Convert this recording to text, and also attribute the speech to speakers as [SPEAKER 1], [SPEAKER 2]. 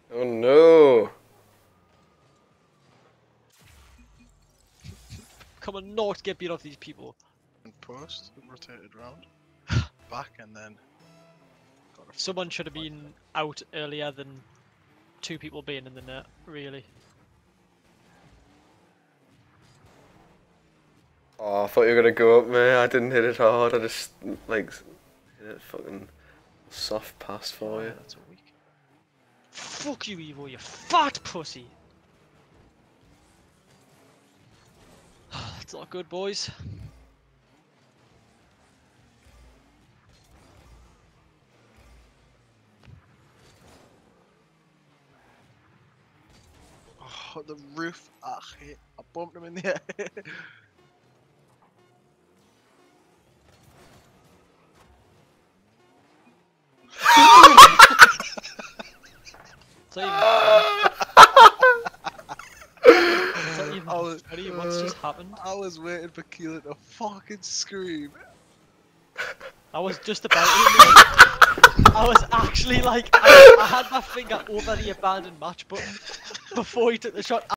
[SPEAKER 1] Oh no!
[SPEAKER 2] Come on, not get beat off these people.
[SPEAKER 3] And post, rotated round, back, and then.
[SPEAKER 2] Someone should have been out earlier than 2 people being in the net, really.
[SPEAKER 1] Oh, I thought you were gonna go up, man. I didn't hit it hard. I just like hit it fucking soft pass for you.
[SPEAKER 2] That's a weak. Fuck you, Evo, you fat pussy! That's not good, boys.
[SPEAKER 3] Oh, the roof! Ah, hit. I bumped him in the air.
[SPEAKER 2] It's not even funny, what's just happened?
[SPEAKER 3] I was waiting for Keelan to fucking scream.
[SPEAKER 2] I was just about to. I was actually like, I had my finger over the abandoned match button before he took the shot.